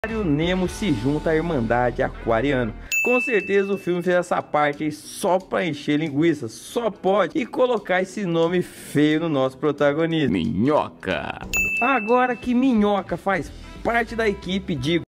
O Nemo se junta à Irmandade Aquariana. Com certeza o filme fez essa parte aí só pra encher linguiça, só pode, e colocar esse nome feio no nosso protagonista, Minhoca. Agora que Minhoca faz parte da equipe, digo,